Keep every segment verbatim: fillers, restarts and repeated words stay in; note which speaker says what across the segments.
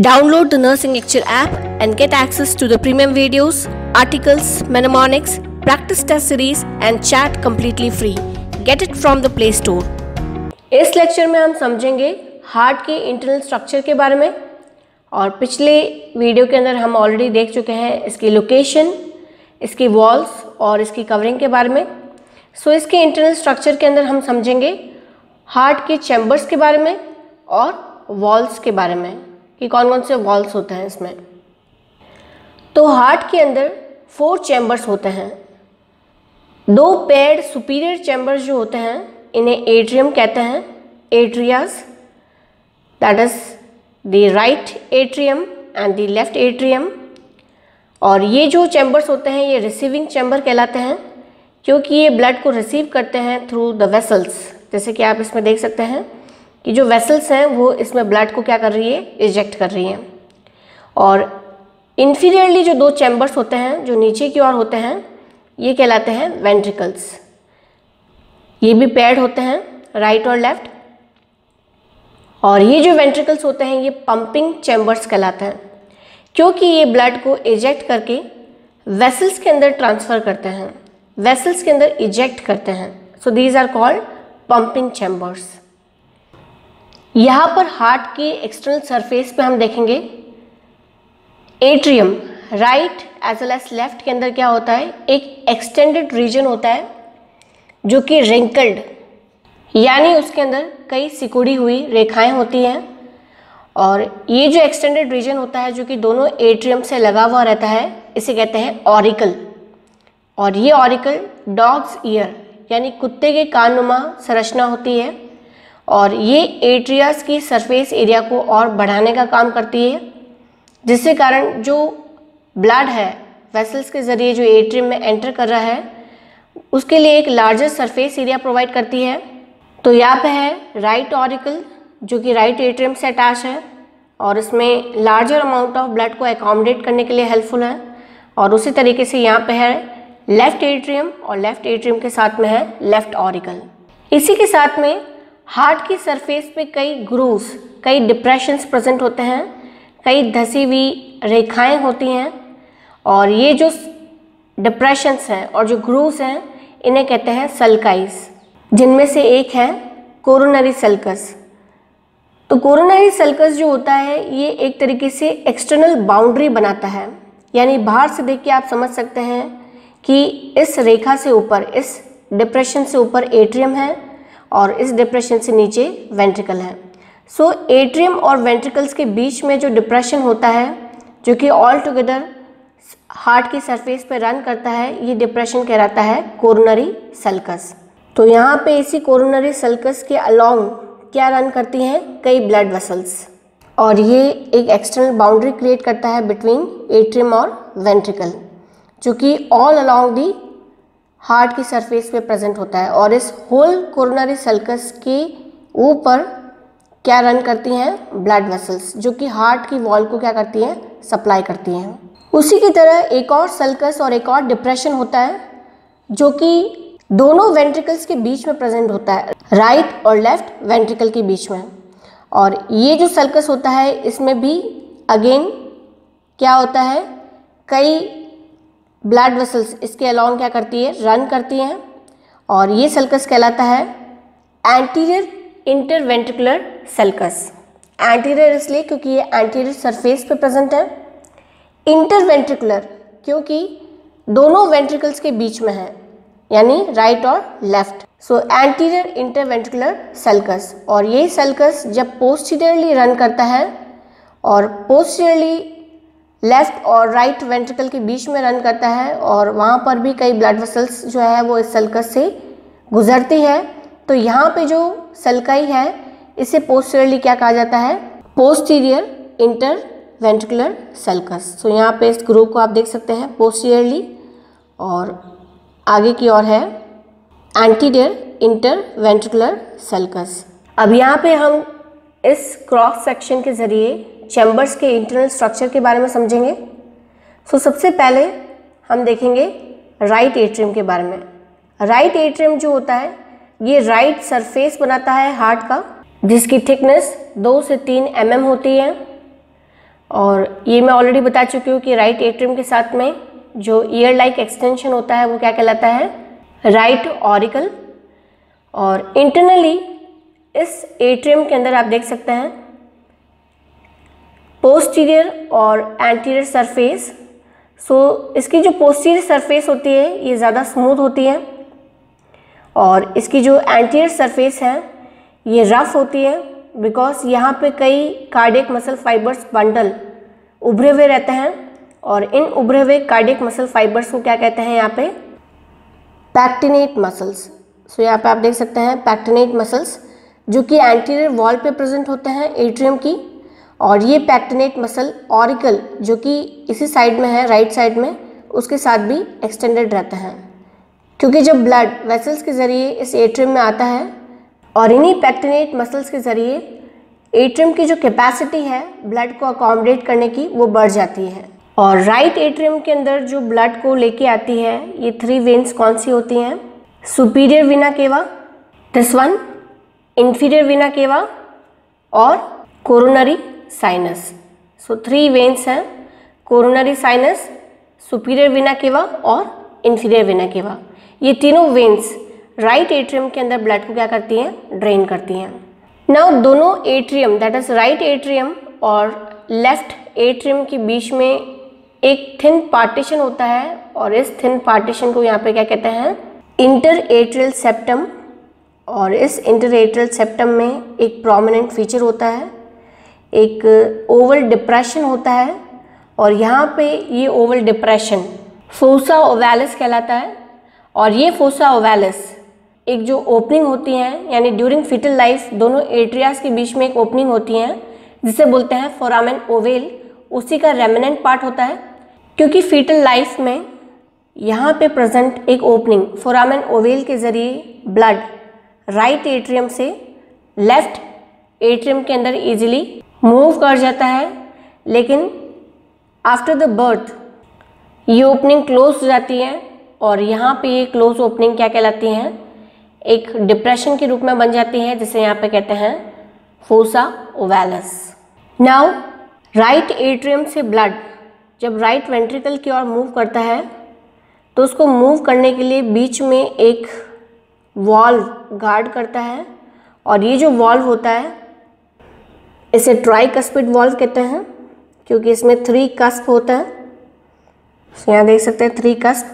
Speaker 1: Download the Nursing Lecture app and get access to the premium videos, articles, mnemonics, practice test series and chat completely free. Get it from the Play Store. इस lecture में हम समझेंगे heart के internal structure के बारे में और पिछले वीडियो के अंदर हम ऑलरेडी देख चुके हैं इसकी लोकेशन, इसकी वॉल्स और इसकी कवरिंग के बारे में। सो so, इसके इंटरनल स्ट्रक्चर के अंदर हम समझेंगे हार्ट के चैम्बर्स के बारे में और वॉल्स के बारे में कि कौन कौन से वॉल्स होते हैं इसमें। तो हार्ट के अंदर फोर चैम्बर्स होते हैं। दो पेयर्ड सुपीरियर चैम्बर्स जो होते हैं इन्हें एट्रियम कहते हैं, atria, that is the right atrium and the left atrium. और ये जो चैम्बर्स होते हैं ये रिसीविंग चैम्बर कहलाते हैं क्योंकि ये ब्लड को रिसीव करते हैं थ्रू द वेसल्स। जैसे कि आप इसमें देख सकते हैं कि जो वेसल्स हैं वो इसमें ब्लड को क्या कर रही है, इजेक्ट कर रही हैं। और इन्फीरियरली जो दो चैम्बर्स होते हैं जो नीचे की ओर होते हैं ये कहलाते हैं वेंट्रिकल्स। ये भी पेयर्ड होते हैं, राइट और लेफ्ट। और ये जो वेंट्रिकल्स होते हैं ये पंपिंग चैम्बर्स कहलाते हैं क्योंकि ये ब्लड को इजेक्ट करके वेसल्स के अंदर ट्रांसफ़र करते हैं, वेसल्स के अंदर इजेक्ट करते हैं। So these are called pumping chambers. यहाँ पर हार्ट के एक्सटर्नल सरफेस पे हम देखेंगे atrium, right as well as left के अंदर क्या होता है, एक एक्सटेंडेड रीजन होता है जो कि रिंकल्ड, यानी उसके अंदर कई सिकुड़ी हुई रेखाएं होती हैं। और ये जो एक्सटेंडेड रीजन होता है जो कि दोनों एट्रियम से लगा हुआ रहता है इसे कहते हैं ऑरिकल। और ये ऑरिकल डॉग्स ईयर यानी कुत्ते के काननुमा संरचना होती है और ये एट्रियास की सरफेस एरिया को और बढ़ाने का काम करती है, जिससे कारण जो ब्लड है वेसल्स के ज़रिए जो एट्रियम में एंटर कर रहा है उसके लिए एक लार्जर सरफेस एरिया प्रोवाइड करती है। तो यहाँ पे है राइट ऑरिकल जो कि राइट एट्रियम से अटैच है और इसमें लार्जर अमाउंट ऑफ ब्लड को एकोमोडेट करने के लिए हेल्पफुल है। और उसी तरीके से यहाँ पे है लेफ्ट एट्रियम और लेफ्ट एट्रियम के साथ में है लेफ्ट ऑरिकल। इसी के साथ में हार्ट की सरफेस पे कई ग्रूव्स, कई डिप्रेशंस प्रेजेंट होते हैं, कई धसी हुई रेखाएं होती हैं। और ये जो डिप्रेशंस हैं और जो ग्रूव्स हैं इन्हें कहते हैं सल्काइस, जिनमें से एक है कोरोनरी सल्कस। तो कोरोनरी सल्कस जो होता है ये एक तरीके से एक्सटर्नल बाउंड्री बनाता है, यानी बाहर से देख के आप समझ सकते हैं कि इस रेखा से ऊपर, इस डिप्रेशन से ऊपर एट्रियम है और इस डिप्रेशन से नीचे वेंट्रिकल है। सो so, एट्रियम और वेंट्रिकल्स के बीच में जो डिप्रेशन होता है जो कि ऑल टुगेदर हार्ट की सरफेस पे रन करता है ये डिप्रेशन कहलाता है कोरोनरी सल्कस। तो यहाँ पे इसी कोरोनरी सल्कस के अलोंग क्या रन करती हैं, कई ब्लड वेसल्स, और ये एक एक्सटर्नल बाउंड्री क्रिएट करता है बिटवीन एट्रियम और वेंट्रिकल जो कि ऑल अलोंग दी हार्ट की सरफेस पे प्रेजेंट होता है। और इस होल कोरोनरी सल्कस के ऊपर क्या रन करती हैं, ब्लड वेसल्स जो कि हार्ट की वॉल को क्या करती हैं, सप्लाई करती हैं। उसी की तरह एक और सल्कस और एक और डिप्रेशन होता है जो कि दोनों वेंट्रिकल्स के बीच में प्रेजेंट होता है, राइट और लेफ्ट वेंट्रिकल के बीच में। और ये जो सल्कस होता है इसमें भी अगेन क्या होता है, कई ब्लड वेसल्स इसके अलोंग क्या करती है, रन करती हैं। और ये सल्कस कहलाता है एंटीरियर इंटरवेंट्रिकुलर सल्कस। एंटीरियर इसलिए क्योंकि ये एंटीरियर सरफेस पे प्रेजेंट है, इंटरवेंट्रिकुलर क्योंकि दोनों वेंट्रिकल्स के बीच में है, यानी राइट और left. So anterior interventricular sulcus. और यही सल्कस जब पोस्टीरियरली रन करता है और पोस्टीरियरली लेफ्ट और राइट वेंट्रिकल के बीच में रन करता है और वहाँ पर भी कई ब्लड वेसल्स जो है वो इस सल्कस से गुजरती है। तो यहाँ पे जो सल्काई है इसे पोस्टीरियरली क्या कहा जाता है, पोस्टीरियर इंटर वेंट्रिकुलर सल्कस। तो यहाँ पे इस ग्रुप को आप देख सकते हैं पोस्टीरियरली और आगे की ओर है एंटीरियर इंटर वेंट्रिकुलर सल्कस। अब यहाँ पे हम इस क्रॉस सेक्शन के ज़रिए चैम्बर्स के इंटरनल स्ट्रक्चर के बारे में समझेंगे। सो so, सबसे पहले हम देखेंगे राइट एट्रियम के बारे में। राइट एट्रियम जो होता है ये राइट सरफेस बनाता है हार्ट का, जिसकी थिकनेस दो से तीन एम एम होती है। और ये मैं ऑलरेडी बता चुकी हूँ कि राइट एट्रियम के साथ में जो ईयर लाइक एक्सटेंशन होता है वो क्या कहलाता है, राइट ऑरिकल। और इंटरनली इस एट्रियम के अंदर आप देख सकते हैं पोस्टीरियर और एंटीरियर सरफेस। सो इसकी जो पोस्टीरियर सरफेस होती है ये ज़्यादा स्मूथ होती है और इसकी जो एंटीरियर सरफेस है ये रफ होती है, बिकॉज यहाँ पे कई कार्डियक मसल फाइबर्स बंडल उभरे हुए रहते हैं और इन उभरे हुए कार्डियक मसल फाइबर्स को क्या कहते हैं यहाँ पे, पैक्टिनेट मसल्स। सो यहाँ पे आप देख सकते हैं पैक्टिनेट मसल्स जो कि एंटीरियर वॉल पे प्रेजेंट होते हैं एट्रियम की, और ये पैक्टिनेट मसल ऑरिकल जो कि इसी साइड में है, राइट साइड में, उसके साथ भी एक्सटेंडेड रहते हैं। क्योंकि जब ब्लड वेसल्स के ज़रिए इस एट्रियम में आता है और इन्हीं पैक्टिनेट मसल्स के ज़रिए एट्रियम की जो कैपेसिटी है ब्लड को अकोमोडेट करने की वो बढ़ जाती है। और राइट एट्रियम के अंदर जो ब्लड को लेके आती है ये थ्री वेन्स कौन सी होती हैं, सुपीरियर वीना केवा, this one, inferior vena cava और coronary sinus. So three veins हैं, coronary sinus, superior vena cava और इंफीरियर वीना केवा। ये तीनों वेन्स राइट एट्रियम के अंदर ब्लड को क्या करती हैं, ड्रेन करती हैं। नाउ दोनों atrium that is right atrium और लेफ्ट एट्रियम के बीच में एक थिन पार्टीशन होता है और इस थिन पार्टीशन को यहाँ पे क्या कहते हैं, इंटर एट्रियल सेप्टम। और इस इंटर एट्रियल सेप्टम में एक प्रोमिनेंट फीचर होता है, एक ओवल डिप्रेशन होता है और यहाँ पे ये ओवल डिप्रेशन फोसा ओवैलिस कहलाता है। और ये फोसा ओवैलिस एक जो ओपनिंग होती है, यानी ड्यूरिंग फीटल लाइफ दोनों एट्रियास के बीच में एक ओपनिंग होती है जिसे बोलते हैं फोरामेन ओवेल, उसी का रेमिनेंट पार्ट होता है। क्योंकि फीटल लाइफ में यहाँ पे प्रेजेंट एक ओपनिंग फोरामेन ओवेल के ज़रिए ब्लड राइट एट्रियम से लेफ्ट एट्रियम के अंदर इजीली मूव कर जाता है, लेकिन आफ्टर द बर्थ ये ओपनिंग क्लोज हो जाती है और यहाँ पे ये क्लोज ओपनिंग क्या कहलाती हैं, एक डिप्रेशन के रूप में बन जाती है जिसे यहाँ पे कहते हैं fossa ovalis. Now right atrium से ब्लड जब राइट वेंट्रिकल की ओर मूव करता है तो उसको मूव करने के लिए बीच में एक वॉल्व गार्ड करता है और ये जो वॉल्व होता है इसे ट्राइकस्पिड वॉल्व कहते हैं क्योंकि इसमें थ्री कस्प होता है। so, यहाँ देख सकते हैं थ्री कस्प।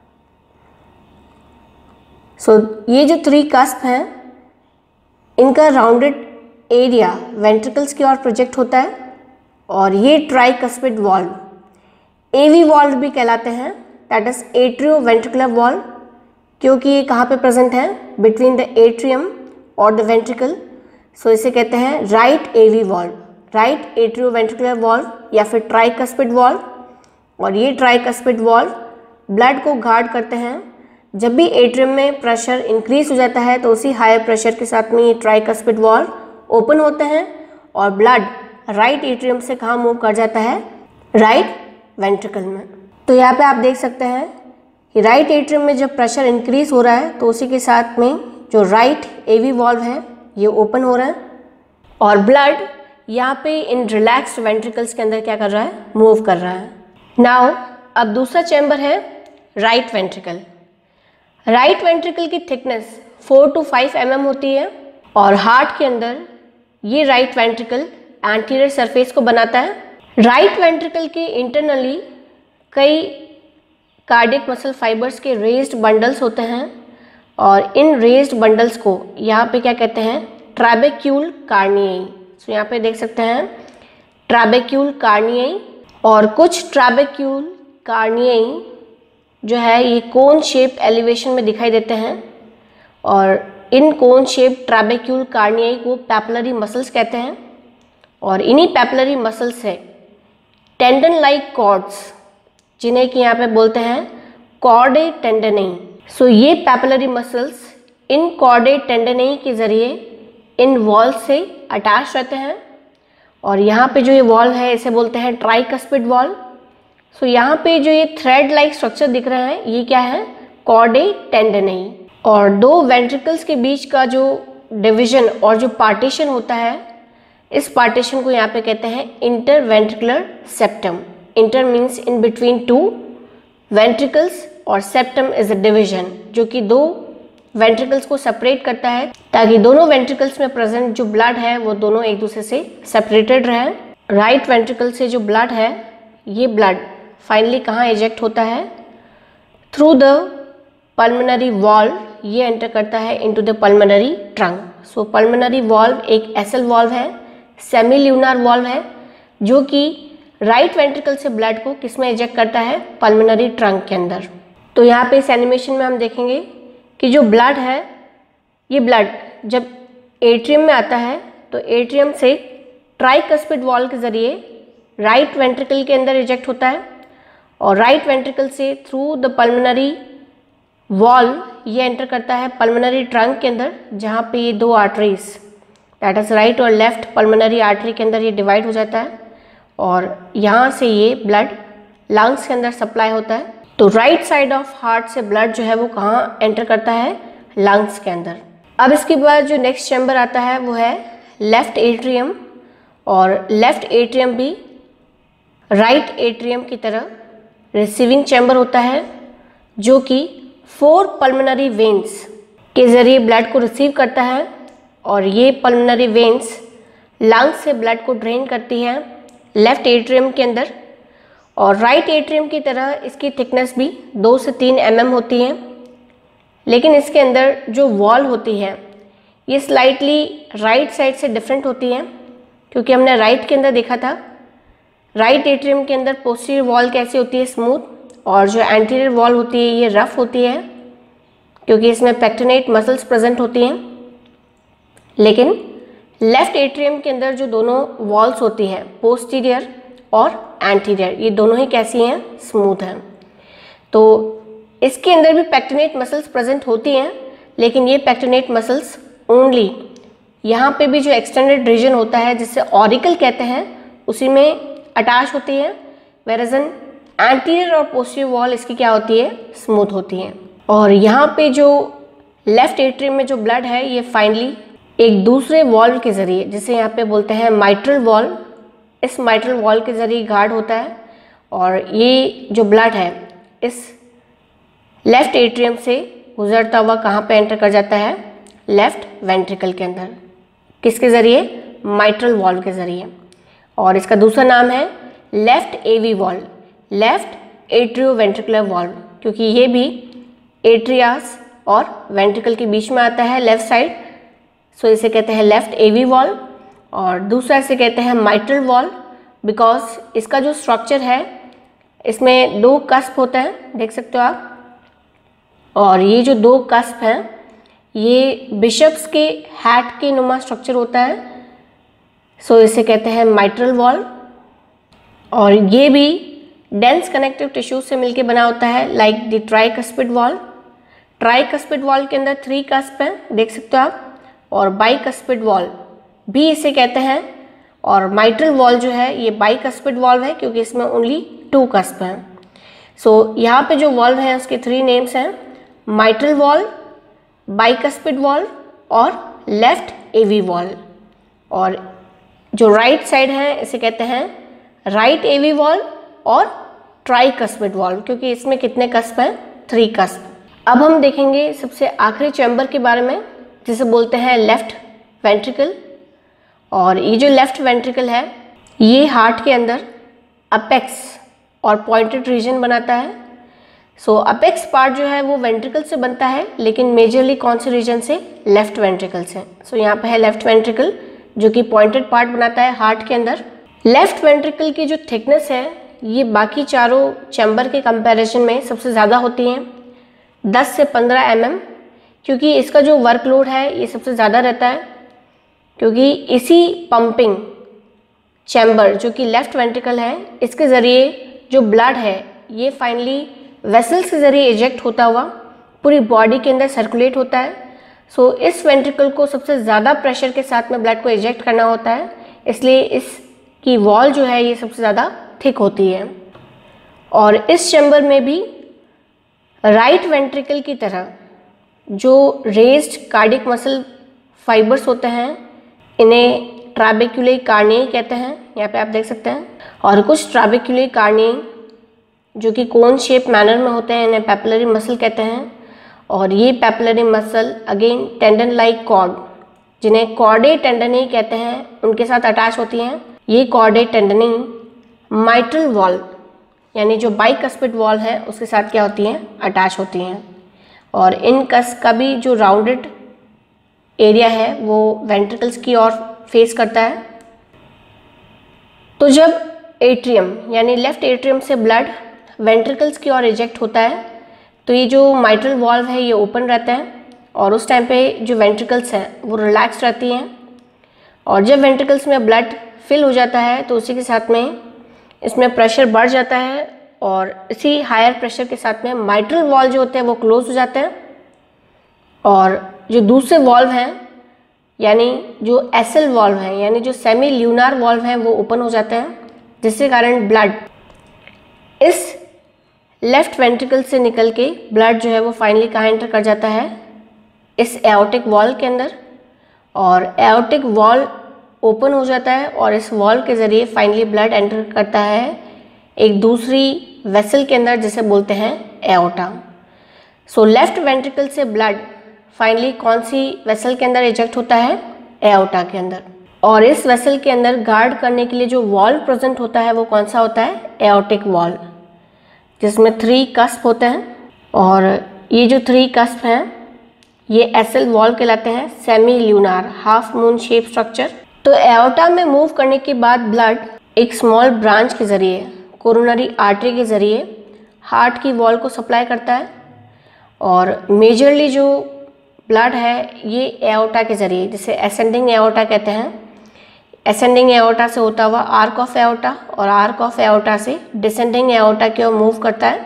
Speaker 1: सो so, ये जो थ्री कस्प हैं इनका राउंडेड एरिया वेंट्रिकल्स की ओर प्रोजेक्ट होता है और ये ट्राइकस्पिड वॉल्व एवी वॉल्व भी कहलाते हैं, that is atrioventricular valve, क्योंकि ये कहाँ पे प्रेजेंट है, बिटवीन द एट्रियम और द वेंट्रिकल। सो इसे कहते हैं right AV valve, right atrioventricular valve या फिर ट्राइकस्पिड वॉल्व। और ये ट्राइकस्पिड वॉल्व ब्लड को गार्ड करते हैं। जब भी एट्रियम में प्रेशर इंक्रीज हो जाता है तो उसी हायर प्रेशर के साथ में ये ट्राइकस्पिड वॉल्व ओपन होते हैं और ब्लड राइट एट्रियम से कहाँ मूव कर जाता है, राइट वेंट्रिकल में। तो यहाँ पे आप देख सकते हैं कि राइट एट्रियम में जब प्रेशर इंक्रीज हो रहा है तो उसी के साथ में जो राइट एवी वॉल्व है ये ओपन हो रहा है और ब्लड यहाँ पे इन रिलैक्स्ड वेंट्रिकल्स के अंदर क्या कर रहा है, मूव कर रहा है। नाउ अब दूसरा चैम्बर है राइट वेंट्रिकल। राइट वेंट्रिकल की thickness four to five M M होती है और हार्ट के अंदर ये राइट वेंट्रिकल एंटीरियर सरफेस को बनाता है। राइट वेंट्रिकल के इंटरनली कई कार्डियक मसल फाइबर्स के रेज्ड बंडल्स होते हैं और इन रेज्ड बंडल्स को यहाँ पे क्या कहते हैं, ट्रैबेक्यूल कार्नियाई। सो यहाँ पे देख सकते हैं ट्रैबेक्यूल कार्नियाई। और कुछ ट्रैबेक्यूल कार्नियाई जो है ये कोन शेप एलिवेशन में दिखाई देते हैं और इन कोन शेप ट्रैबेक्यूल कार्नियाई को पैपिलरी मसल्स कहते हैं और इन्हीं पैपिलरी मसल्स से टेंडन लाइक कॉर्ड्स जिन्हें कि यहाँ पे बोलते हैं कॉर्डे टेंडनई। सो ये पैपिलरी मसल्स इन कॉर्डे टेंडनई के ज़रिए इन वॉल से अटैच रहते हैं और यहाँ पे जो ये वॉल है इसे बोलते हैं ट्राइकस्पिड वॉल। सो यहाँ पे जो ये थ्रेड लाइक स्ट्रक्चर दिख रहा है ये क्या है, कॉर्डे टेंडनई। और दो वेंट्रिकल्स के बीच का जो डिवीजन और जो पार्टीशन होता है इस पार्टीशन को यहाँ पे कहते हैं interventricular septum. Inter means in between two ventricles और सेप्टम इज अ डिवीजन, जो कि दो वेंट्रिकल्स को सेपरेट करता है ताकि दोनों वेंट्रिकल्स में प्रेजेंट जो ब्लड है वो दोनों एक दूसरे से सेपरेटेड रहे। राइट वेंट्रिकल से जो ब्लड है, ये ब्लड फाइनली कहाँ इजेक्ट होता है? थ्रू द पल्मोनरी वॉल्व, ये एंटर करता है into the pulmonary trunk. So pulmonary valve एक एसल वॉल्व है, सेमी ल्यूनार वॉल्व है, जो कि राइट वेंट्रिकल से ब्लड को किस में इजेक्ट करता है? पल्मोनरी ट्रंक के अंदर। तो यहाँ पे इस एनिमेशन में हम देखेंगे कि जो ब्लड है, ये ब्लड जब एट्रियम में आता है तो एट्रियम से ट्राइकस्पिड वॉल्व के ज़रिए राइट वेंट्रिकल के अंदर इजेक्ट होता है और राइट वेंट्रिकल से थ्रू द पल्मोनरी वॉल्व ये एंटर करता है पल्मोनरी ट्रंक के अंदर, जहाँ पे ये दो आर्टरीज दैट इज राइट और लेफ्ट पल्मोनरी आर्टरी के अंदर ये डिवाइड हो जाता है और यहाँ से ये ब्लड लंग्स के अंदर सप्लाई होता है। तो राइट साइड ऑफ हार्ट से ब्लड जो है वो कहाँ एंटर करता है? लंग्स के अंदर। अब इसके बाद जो नेक्स्ट चैम्बर आता है वो है लेफ्ट एट्रियम, और लेफ्ट एट्रियम भी राइट एट्रियम की तरह रिसीविंग चैम्बर होता है, जो कि फोर पल्मोनरी वेन्स के ज़रिए ब्लड को रिसीव करता है और ये पल्मोनरी वेन्स लंग्स से ब्लड को ड्रेन करती हैं लेफ्ट एट्रियम के अंदर। और राइट एट्रियम की तरह इसकी थिकनेस भी दो से तीन एम एम होती है, लेकिन इसके अंदर जो वॉल होती है ये स्लाइटली राइट साइड से डिफरेंट होती है, क्योंकि हमने राइट के अंदर देखा था राइट एट्रियम के अंदर पोस्टीरियर वॉल कैसी होती है? स्मूथ, और जो एंटीरियर वॉल होती है ये रफ होती है, क्योंकि इसमें पेक्टिनेट मसल्स प्रेजेंट होती हैं। लेकिन लेफ्ट एट्रियम के अंदर जो दोनों वॉल्स होती हैं पोस्टीरियर और एंटीरियर, ये दोनों ही कैसी हैं? स्मूथ हैं। तो इसके अंदर भी पेक्टिनेट मसल्स प्रेजेंट होती हैं, लेकिन ये पेक्टिनेट मसल्स ओनली यहाँ पे भी जो एक्सटेंडेड रीजन होता है जिससे ऑरिकल कहते हैं उसी में अटैच होती है, वेयर एन एंटीरियर और पोस्टीरियर वॉल इसकी क्या होती है? स्मूथ होती है। और यहाँ पे जो लेफ्ट एट्रियम में जो ब्लड है ये फाइनली एक दूसरे वॉल्व के ज़रिए, जिसे यहाँ पे बोलते हैं माइट्रल वॉल्व, इस माइट्रल वॉल्व के ज़रिए गार्ड होता है और ये जो ब्लड है इस लेफ्ट एट्रियम से गुजरता हुआ कहाँ पे एंटर कर जाता है? लेफ्ट वेंट्रिकल के अंदर। किसके ज़रिए? माइट्रल वॉल्व के ज़रिए। और इसका दूसरा नाम है left AV valve, left atrioventricular valve, क्योंकि ये भी एट्रियास और वेंट्रिकल के बीच में आता है लेफ्ट साइड, सो इसे कहते हैं लेफ्ट एवी वॉल्व। और दूसरा इसे कहते हैं माइट्रल वॉल्व, बिकॉज इसका जो स्ट्रक्चर है इसमें दो कस्प होते हैं, देख सकते हो आप, और ये जो दो कस्प हैं ये बिशप्स के हैट के नुमा स्ट्रक्चर होता है, सो इसे कहते हैं माइट्रल वॉल्व। और ये भी डेंस कनेक्टिव टिश्यू से मिलके बना होता है, like the tricuspid valve. Tricuspid valve के अंदर थ्री कस्प हैं, देख सकते हो आप, और बाइकस्पिड वॉल्व भी इसे कहते हैं। और माइट्रल वॉल्व जो है ये बाइकस्पिड वॉल्व है, क्योंकि इसमें ओनली टू कस्प हैं। सो यहाँ पे जो वॉल्व हैं उसके थ्री नेम्स हैं, माइट्रल वॉल्व, बाइकस्पिड वॉल्व और लेफ्ट एवी वॉल्व। और जो राइट साइड है इसे कहते हैं राइट एवी वॉल्व और ट्राइकस्पिड वॉल्व, क्योंकि इसमें कितने कस्प हैं? Three cusp. अब हम देखेंगे सबसे आखिरी चैम्बर के बारे में, जिसे बोलते हैं लेफ्ट वेंट्रिकल। और ये जो लेफ्ट वेंट्रिकल है ये हार्ट के अंदर अपेक्स और पॉइंटेड रीजन बनाता है। सो अपेक्स पार्ट जो है वो वेंट्रिकल से बनता है, लेकिन मेजरली कौन से रीजन से? लेफ्ट वेंट्रिकल से। सो यहाँ पे है लेफ्ट वेंट्रिकल जो कि पॉइंटेड पार्ट बनाता है हार्ट के अंदर। लेफ्ट वेंट्रिकल की जो थिकनेस है ये बाकी चारों चैम्बर के कंपैरिजन में सबसे ज़्यादा होती है, दस से पंद्रह एम एम, क्योंकि इसका जो वर्कलोड है ये सबसे ज़्यादा रहता है, क्योंकि इसी पंपिंग चैम्बर जो कि लेफ्ट वेंट्रिकल है इसके ज़रिए जो ब्लड है ये फाइनली वेसल्स के ज़रिए इजेक्ट होता हुआ पूरी बॉडी के अंदर सर्कुलेट होता है। सो so, इस वेंट्रिकल को सबसे ज़्यादा प्रेशर के साथ में ब्लड को इजेक्ट करना होता है, इसलिए इसकी वॉल जो है ये सबसे ज़्यादा थिक होती है। और इस चैम्बर में भी राइट वेंट्रिकल की तरह जो रेज्ड कार्डियक मसल फाइबर्स होते हैं इन्हें ट्राबेक्युलरी कार्नियाई कहते हैं, यहाँ पे आप देख सकते हैं, और कुछ ट्राबेक्युलरी कार्नियाई जो कि कोन शेप मैनर में होते हैं इन्हें पैपिलरी मसल कहते हैं। और ये papillary muscle again tendon like cord, जिन्हें कॉर्डे टेंडनी कहते हैं, उनके साथ अटैच होती हैं। ये कॉर्डे टेंडनी माइट्रल वॉल यानी जो बाइकस्पिड वॉल है उसके साथ क्या होती हैं, अटैच होती हैं। और इन कस का भी जो राउंडेड एरिया है वो वेंट्रिकल्स की ओर फेस करता है। तो जब एट्रियम यानी लेफ्ट एट्रियम से ब्लड वेंट्रिकल्स की ओर इजेक्ट होता है तो ये जो माइट्रल वॉल्व है ये ओपन रहता है, और उस टाइम पे जो वेंट्रिकल्स हैं वो रिलैक्स रहती हैं। और जब वेंट्रिकल्स में ब्लड फिल हो जाता है तो उसी के साथ में इसमें प्रेशर बढ़ जाता है, और इसी हायर प्रेशर के साथ में माइट्रल वॉल्व जो होते हैं वो क्लोज हो जाते हैं, और जो दूसरे वॉल्व हैं यानी जो एसल वॉल्व हैं यानी जो सेमी ल्यूनार वॉल्व हैं वो ओपन हो जाते हैं, जिसके कारण ब्लड इस लेफ्ट वेंट्रिकल से निकल के ब्लड जो है वो फाइनली कहाँ एंटर कर जाता है, इस एओर्टिक वॉल के अंदर। और एओर्टिक वॉल ओपन हो जाता है और इस वॉल के ज़रिए फाइनली ब्लड एंटर करता है एक दूसरी वेसल के अंदर जिसे बोलते हैं एओर्टा। सो लेफ्ट वेंट्रिकल से ब्लड फाइनली कौन सी वेसल के अंदर इजेक्ट होता है, एओर्टा के अंदर। और इस वेसल के अंदर गार्ड करने के लिए जो वॉल प्रेजेंट होता है वो कौन सा होता है, एओर्टिक वॉल, जिसमें थ्री कस्प होते हैं। और ये जो थ्री कस्प हैं ये एसल वॉल कहलाते हैं, semilunar half moon shape structure. तो एओर्टा में मूव करने के बाद ब्लड एक स्मॉल ब्रांच के ज़रिए कोरोनरी आर्टरी के ज़रिए हार्ट की वॉल को सप्लाई करता है। और मेजरली जो ब्लड है ये एओर्टा के ज़रिए, जिसे असेंडिंग एओर्टा कहते हैं, असेंडिंग एओर्टा से होता हुआ आर्क ऑफ एओर्टा, और आर्क ऑफ एओर्टा से डिसेंडिंग एओर्टा की ओर मूव करता है।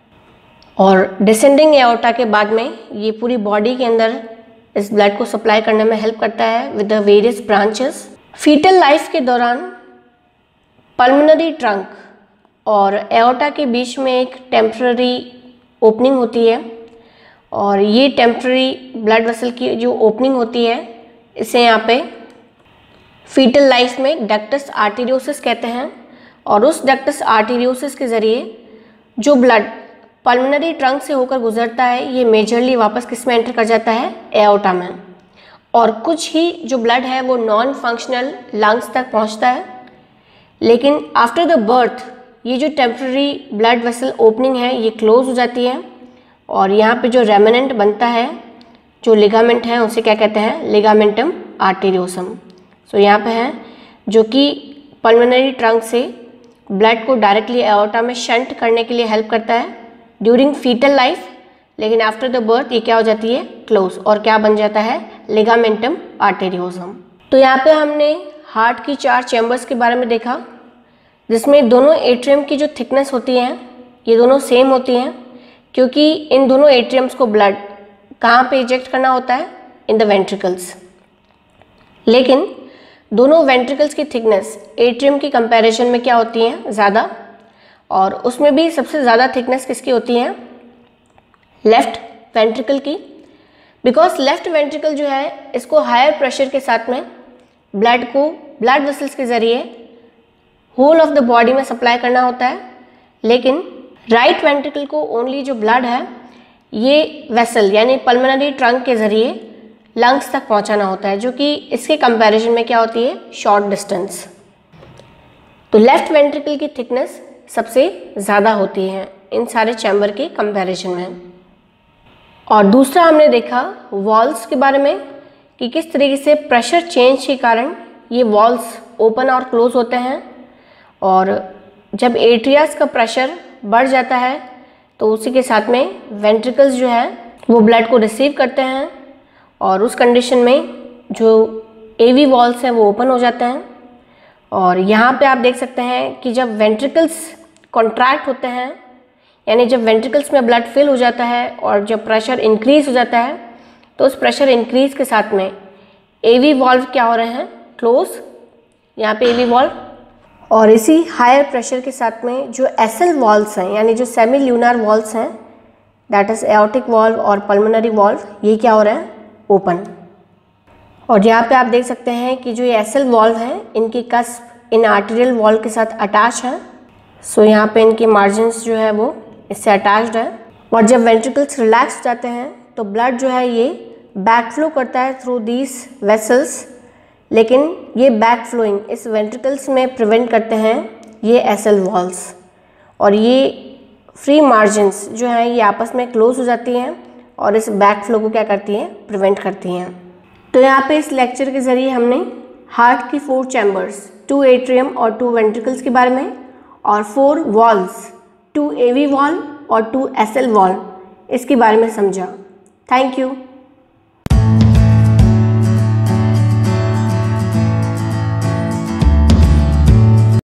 Speaker 1: और डिसेंडिंग एओर्टा के बाद में ये पूरी बॉडी के अंदर इस ब्लड को सप्लाई करने में हेल्प करता है with the various branches. Fetal life के दौरान पल्मोनरी ट्रंक और एओर्टा के बीच में एक टेम्पररी ओपनिंग होती है, और ये टेम्पररी ब्लड वेसल की जो ओपनिंग होती है इसे यहाँ पे फीटल लाइफ में डक्टस आर्टेरियोसिस कहते हैं। और उस डक्टस आर्टेरियोसिस के ज़रिए जो ब्लड पल्मोनरी ट्रंक से होकर गुजरता है ये मेजरली वापस किस में एंटर कर जाता है, एओर्टा में। और कुछ ही जो ब्लड है वो नॉन फंक्शनल लंग्स तक पहुंचता है। लेकिन आफ्टर द बर्थ ये जो टेम्पररी ब्लड वेसल ओपनिंग है ये क्लोज हो जाती है, और यहाँ पे जो रेमिनेंट बनता है जो लिगामेंट है उसे क्या कहते हैं, लिगामेंटम आर्टेरियोसम। सो यहाँ पे है जो कि पल्मोनरी ट्रंक से ब्लड को डायरेक्टली एओर्टा में शंट करने के लिए हेल्प करता है ड्यूरिंग फीटल लाइफ। लेकिन आफ्टर द बर्थ ये क्या हो जाती है, क्लोज, और क्या बन जाता है, लिगामेंटम आर्टेरियोसम। तो यहाँ पे हमने हार्ट की चार चैम्बर्स के बारे में देखा, जिसमें दोनों एट्रियम की जो थिकनेस होती है ये दोनों सेम होती हैं, क्योंकि इन दोनों एट्रियम्स को ब्लड कहाँ पे इजेक्ट करना होता है, इन द वेंट्रिकल्स। लेकिन दोनों वेंट्रिकल्स की थिकनेस एट्रियम की कंपैरिजन में क्या होती है, ज़्यादा, और उसमें भी सबसे ज़्यादा थिकनेस किसकी होती है, लेफ्ट वेंट्रिकल की। बिकॉज लेफ्ट वेंट्रिकल जो है इसको हायर प्रेशर के साथ में ब्लड को ब्लड वेसल्स के ज़रिए होल ऑफ द बॉडी में सप्लाई करना होता है, लेकिन राइट वेंट्रिकल को ओनली जो ब्लड है ये वेसल यानी पल्मोनरी ट्रंक के ज़रिए लंग्स तक पहुंचाना होता है, जो कि इसके कंपैरिजन में क्या होती है, शॉर्ट डिस्टेंस। तो लेफ्ट वेंट्रिकल की थिकनेस सबसे ज़्यादा होती है इन सारे चैम्बर के कंपैरिजन में। और दूसरा हमने देखा वॉल्स के बारे में कि किस तरीके से प्रेशर चेंज के कारण ये वॉल्स ओपन और क्लोज होते हैं, और जब एट्रियास का प्रेशर बढ़ जाता है तो उसी के साथ में वेंट्रिकल्स जो है वो ब्लड को रिसीव करते हैं, और उस कंडीशन में जो एवी वॉल्स हैं वो ओपन हो जाते हैं। और यहाँ पे आप देख सकते हैं कि जब वेंट्रिकल्स कॉन्ट्रैक्ट होते हैं, यानी जब वेंट्रिकल्स में ब्लड फिल हो जाता है और जब प्रेशर इंक्रीज हो जाता है, तो उस प्रेशर इंक्रीज के साथ में एवी वॉल्व क्या हो रहे हैं, क्लोज, यहाँ पे एवी वॉल्व, और इसी हायर प्रेशर के साथ में जो एसल वॉल्व्स हैं यानी जो सेमी ल्यूनार वॉल्व्स हैं, दैट इज एओर्टिक वॉल्व और पल्मोनरी वॉल्व, ये क्या हो रहे हैं, ओपन। और यहाँ पे आप देख सकते हैं कि जो ये एसल वॉल्व हैं इनकी कस्प इन आर्टेरियल वॉल के साथ अटैच है। सो so, यहाँ पे इनके मार्जिन्स जो है वो इससे अटैच्ड है। और जब वेंट्रिकल्स रिलैक्स हो जाते हैं तो ब्लड जो है ये बैक फ्लो करता है थ्रू दीज वेसल्स, लेकिन ये बैक फ्लोइंग इस वेंट्रिकल्स में प्रिवेंट करते हैं ये एसल वॉल्स। और ये फ्री मार्जिन्स जो हैं ये आपस में क्लोज हो जाती हैं और इस बैक फ्लो को क्या करती हैं, प्रिवेंट करती हैं। तो यहाँ पे इस लेक्चर के ज़रिए हमने हार्ट की फोर चैम्बर्स, टू एट्रियम और टू वेंट्रिकल्स के बारे में, और four valves, two AV valve और टू एसल वॉल, इसके बारे में समझा। Thank you.